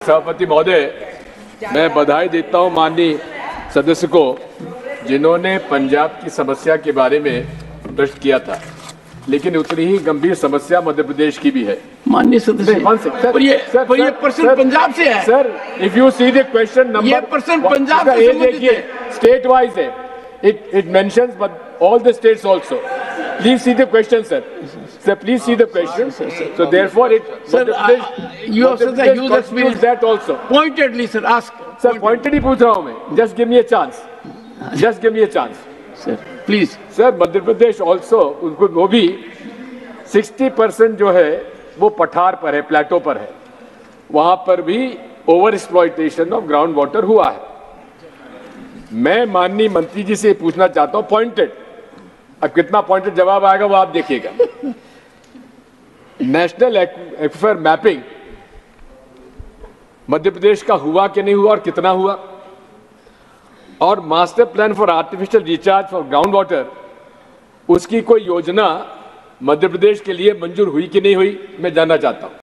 सभापति महोदय, मैं बधाई देता हूं माननीय सदस्य को जिन्होंने पंजाब की समस्या के बारे में प्रश्न किया था, लेकिन उतनी ही गंभीर समस्या मध्य प्रदेश की भी है। माननीय सदस्य, पर ये पर्सन पंजाब से है सर। If you see the question number, ये पर्सन पंजाब से संबंधित है, स्टेट वाइज है। It mentions but all the states also. Please see the question, sir. Sir, please see the question. So therefore, sir, you have said that use experience that also. Pointedly, sir, ask. Sir, pointed ही पूछ रहा हूँ मैं. Just give me a chance. Just give me a chance. Sir, please. Sir, Madhya Pradesh also उनको वो भी 60% जो है वो पठार पर है, प्लेटो पर है. वहाँ पर भी over exploitation of ground water हुआ है. मैं माननीय मंत्री जी से पूछना चाहता हूं पॉइंटेड, अब कितना पॉइंटेड जवाब आएगा वो आप देखिएगा। National aquifer mapping Madhya Pradesh का हुआ कि नहीं हुआ और कितना हुआ, और master plan for artificial recharge for ground water, उसकी कोई योजना मध्य प्रदेश के लिए मंजूर हुई कि नहीं हुई, मैं जानना चाहता हूं।